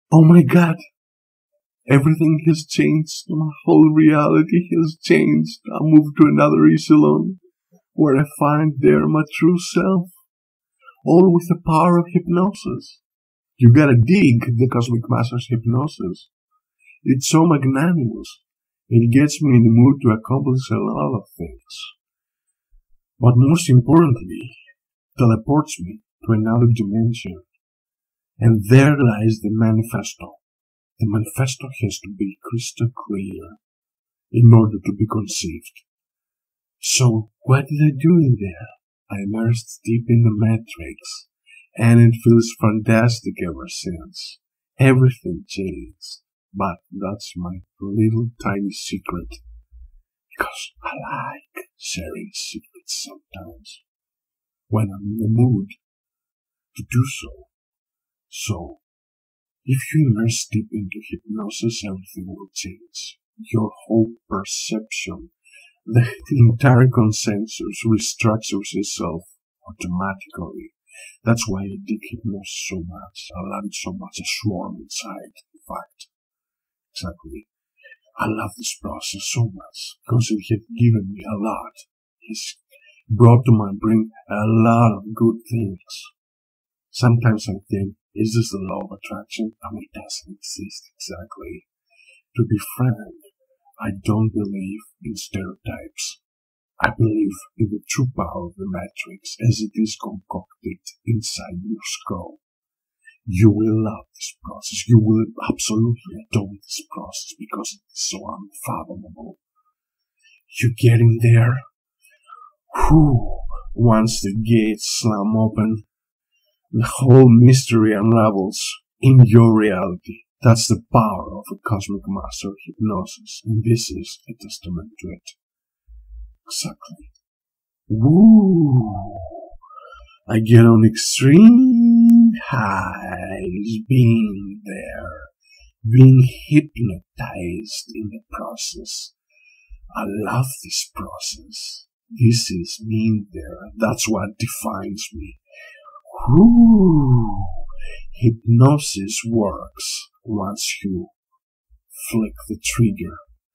Oh my God, everything has changed. My whole reality has changed. I moved to another echelon where I find there my true self, all with the power of hypnosis. You gotta dig the Cosmic Master's hypnosis. It's so magnanimous. It gets me in the mood to accomplish a lot of things. But most importantly, teleports me to another dimension. And there lies the manifesto. The manifesto has to be crystal clear in order to be conceived. So, what did I do in there? I immersed deep in the matrix, and it feels fantastic ever since. Everything changed, but that's my little tiny secret, because I like sharing secrets sometimes, when I'm in the mood to do so. So, if you immerse deep into hypnosis, everything will change. Your whole perception, the entire consensus restructures itself automatically. That's why I dig hypnosis so much. I love it so much. I swarm inside, in fact. Exactly. I love this process so much because it has given me a lot. It's brought to my brain a lot of good things. Sometimes I think, is this the law of attraction? I mean, it doesn't exist exactly. To be frank, I don't believe in stereotypes. I believe in the true power of the matrix as it is concocted inside your skull. You will love this process. You will absolutely adore this process because it is so unfathomable. You get in there. Whew, once the gates slam open, the whole mystery unravels in your reality. That's the power of a Cosmic Master hypnosis, and this is a testament to it. Exactly. Woo! I get on extreme highs being there, being hypnotized in the process. I love this process. This is being there. That's what defines me. Woo! Hypnosis works once you flick the trigger.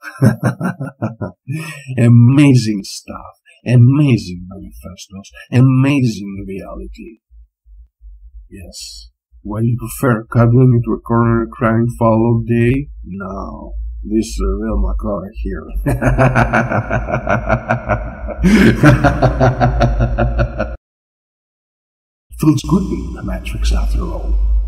Amazing stuff, amazing manifestos, amazing reality. Yes. What you prefer, cuddling into a corner crying fall all day? No. This is a real Macaulay here. Feels good being in the Matrix after all.